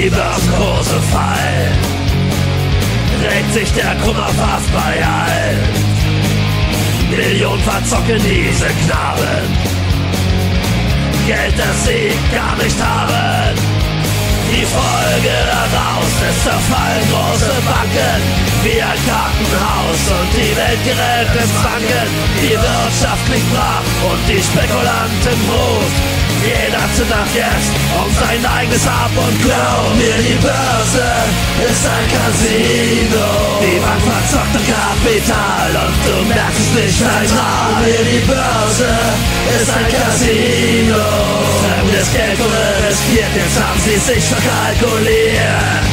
die Börsenkurse fallen, regt sich der Kummer fast bei allen. Millionen verzocken diese Knaben, Geld, das sie gar nicht haben. Die Folge daraus ist zerfallen große Banken, wie ein Kartenhaus, und die Welt gerät ins Wanken. Die Wirtschaft liegt brach und die Spekulanten groß. Jeder zittert jetzt um sein eigenes Hab und Glaub mir, die Börse ist ein Casino. Die Bank verzockt am Kapital und du merkst es nicht, vertrau mir, die Börse ist ein Casino. Fremdes Geld wurde riskiert, jetzt haben sie sich verkalkuliert.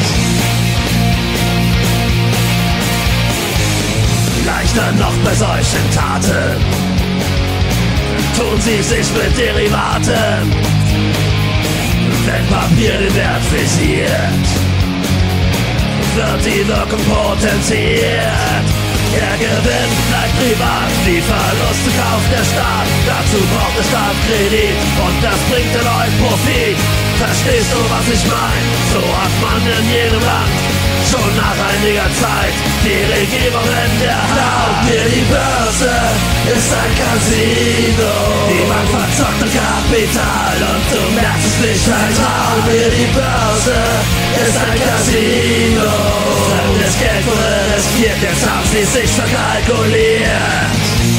Leichter noch bei solchen Taten tun sie sich mit Derivaten. Wenn Papier den Wert frisiert, wird die Wirkung potenziert. Der Gewinn bleibt privat, die Verluste kauft der Staat. Dazu braucht der Staat Kredit und das bringt den neuen Profit. Verstehst du, was ich mein? So hat man in jedem Land schon nach einiger Zeit die Regierung in der Hand. Glaub mir, die Börse ist ein Casino. Die Bank verzockt am Kapital und du merkst es nicht. Vertrau mir, die Börse ist ein Casino. Fremdes Geld wurde riskiert, jetzt haben sie sich verkalkuliert.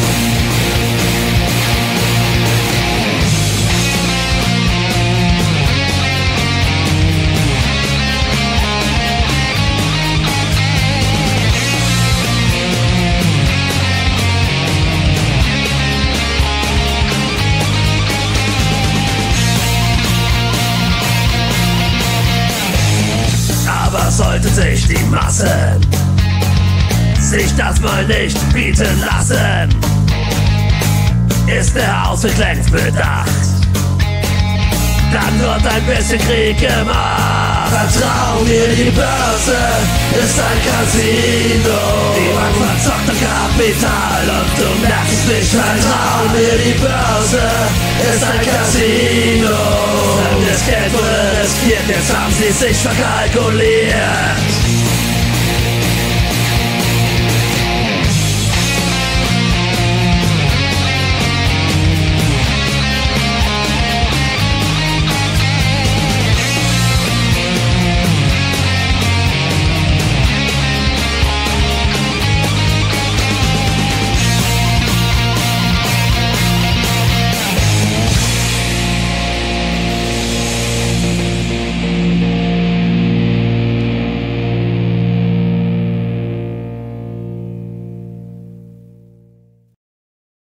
Sollte sich die Massen sich das mal nicht bieten lassen, ist der Ausweg längst bedacht. Dann wird ein bisschen Krieg gemacht. Vertrau mir, die Börse ist ein Casino. Die Bank verzockt am Kapital und du merkst es nicht. Vertrau mir, die Börse ist ein Casino. Fremdes Geld wurde riskiert, jetzt haben sie sich verkalkuliert.